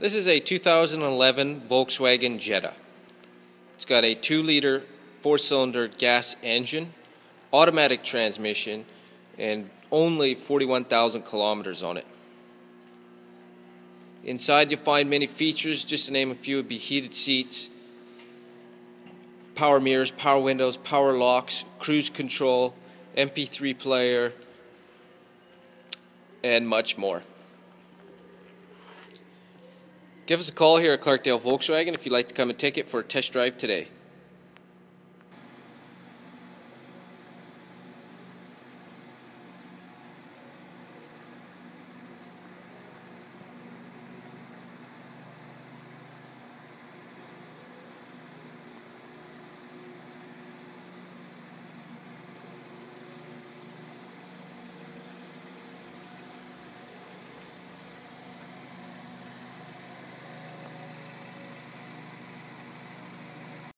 This is a 2011 Volkswagen Jetta. It's got a 2-liter 4-cylinder gas engine, automatic transmission, and only 41,000 kilometers on it. Inside you'll find many features, just to name a few would be heated seats, power mirrors, power windows, power locks, cruise control, MP3 player, and much more. Give us a call here at Clarkdale Volkswagen if you'd like to come and take it for a test drive today.